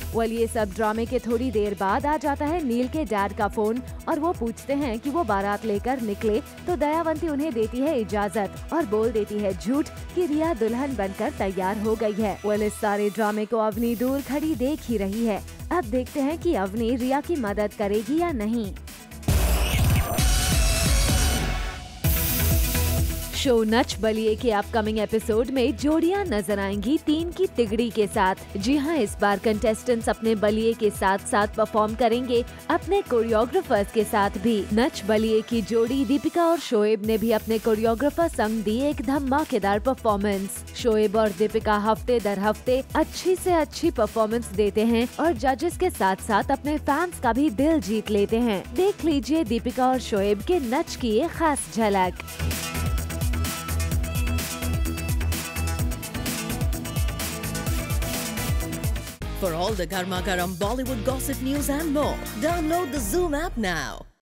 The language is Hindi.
वेल ये सब ड्रामे के थोड़ी देर बाद आ जाता है नील के डैड का फोन और वो पूछते हैं कि वो बारात लेकर निकले, तो दयावंती उन्हें देती है इजाजत और बोल देती है झूठ कि रिया दुल्हन बनकर तैयार हो गई है। वेल इस सारे ड्रामे को अवनी दूर खड़ी देख ही रही है। अब देखते हैं कि अवनी रिया की मदद करेगी या नहीं। शो नच बलिए के अपकमिंग एपिसोड में जोड़ियां नजर आएंगी 3 की तिगड़ी के साथ। जी हां, इस बार कंटेस्टेंट्स अपने बलिए के साथ साथ परफॉर्म करेंगे अपने कोरियोग्राफर्स के साथ भी। नच बलिए की जोड़ी दीपिका और शोएब ने भी अपने कोरियोग्राफर संग दी एक धमाकेदार परफॉर्मेंस। शोएब और दीपिका हफ्ते दर हफ्ते अच्छी से अच्छी परफॉर्मेंस देते हैं और जजेस के साथ साथ अपने फैंस का भी दिल जीत लेते हैं। देख लीजिए दीपिका और शोएब के नच की ये खास झलक। For all the Garma Garam Bollywood gossip news and more, download the Zoom app now.